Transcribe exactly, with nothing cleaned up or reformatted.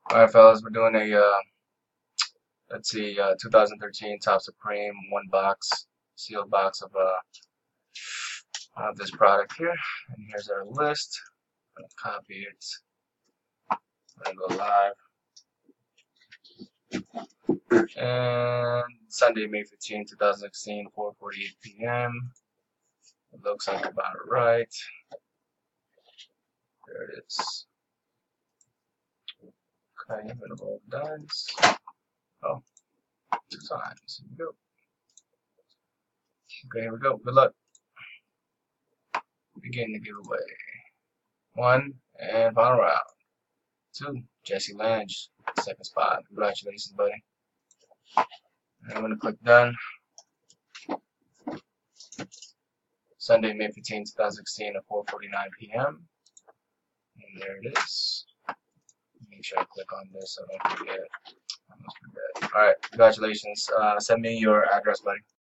Alright, fellas, we're doing a, uh, let's see, uh, two thousand thirteen Top Supreme one box, sealed box of, uh, of this product here. And here's our list. I'm going to copy it. I'm going to go live. And Sunday, May fifteenth, two thousand sixteen, four forty-eight p m It looks like about right. There it is. Okay, I'm going to roll the dice. Oh, two times. Here we go. Okay, here we go. Good luck. Begin the giveaway. One, and final round. Two, Jesse Lange, second spot. Congratulations, buddy. And I'm going to click done. Sunday, May fifteenth, two thousand sixteen at four forty-nine p m And there it is. Make sure I click on this so I don't forget. I almost forget. Alright, congratulations. Uh, send me your address, buddy.